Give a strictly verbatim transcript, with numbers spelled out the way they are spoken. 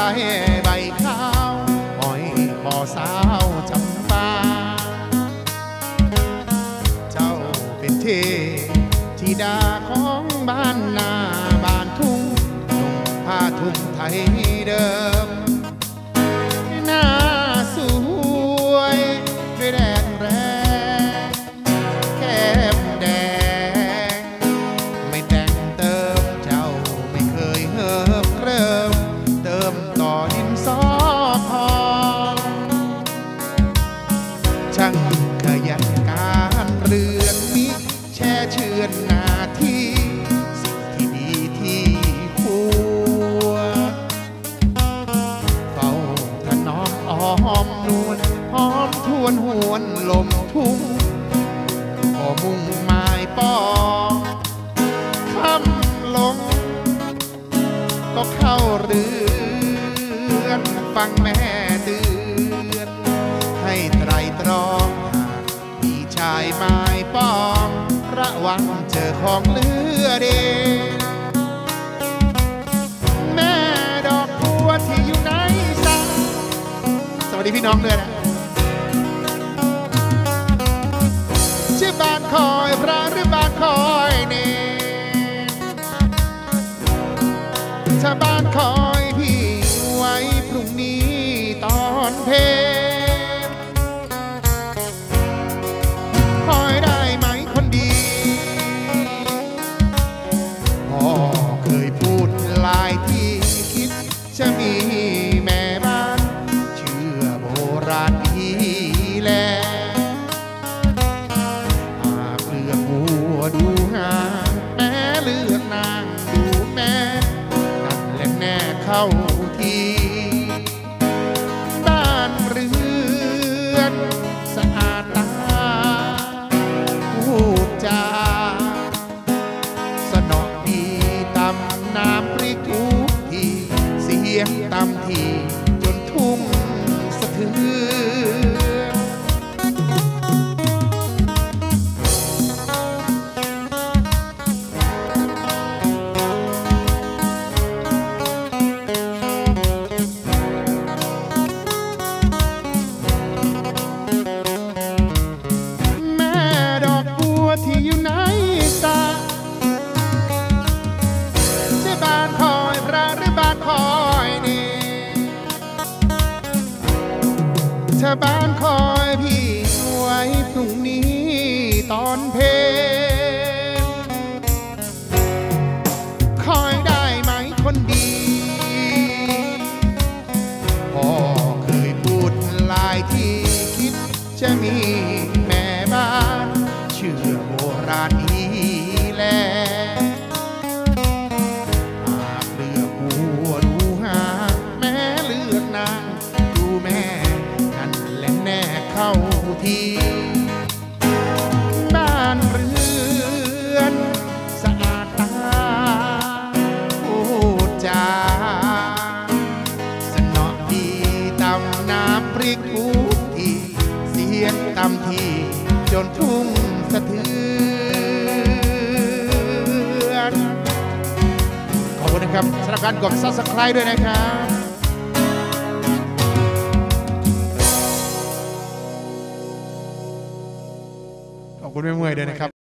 ใบข้าวอ้อยคอสาวจำปาเจ้าเป็นเทธิดาของบ้านนาบ้านทุ่งนุ่งผ้าทุ่งไทยเดิมหน้าสวยด้วยแดงแรงแก้มแดงไม่แต่งเติมเจ้าไม่เคยเหิมเริ่มเติมต่อดินสอพองช่างขยันการเรือนมิแช่เชือนนาทีสิ่งที่ดีที่ควรเฝ้าถนอมอ้อมนวลหอมทวนหวนลมทุ่งพอมุ่งหมายปองค่ำลงก็เข้าเรือนฟังแม่เตือนให้ไตรตรองพี่ชายไม้ปองระวังเจอของเลือเดแม่ดอกบัวที่อยู่ไหนสักสวัสดีพี่น้องด้วยนะชื่อบ้านคอยพระหรือบ้านคอยเนถ้าบ้านคอยพี่ไว้พรุ่งนี้ตอนเพลคอยได้ไหมคนดีพ่อเคยพูดลายที่คิดจะมีแม่บ้านเชื่อโบราณดีแลหากเลือกหัวดูงามแม่เลือกนางดูแม่นั่นแหละแน่เข้าทีบ้านเรือนสะอาดตาพูดจาสนอดีตำน้ำพริกทุกทีเสียงตำทีจนทุ่งสะเทือนแม่ดอกบัวที่อยู่ไหนสาใช่บ้านคอยพระหรือบ้านคอยนี่ถ้าบ้านคอยพี่ไว้พรุ่งนี้ตอนเพลคอยได้ไหมคนดีพ่อเคยพูดลายที่คิดจะมีแม่บ้านเชื่อโบราณดีแลหากเลือกหัวดูหางแม่เลือกนางดูแม่นั่นแหละแน่เข้าทีบ้านเรือนสะอาดตาพูดจาสนอดีตำน้ำพริกทุกทีเสียงตำทีจนทุ่งสะเทือนขอบคุณนะครับสำหรับการกด ซับสไครบ์ ด้วยนะครับขอบคุณแม่เมื่อยด้วยนะครับ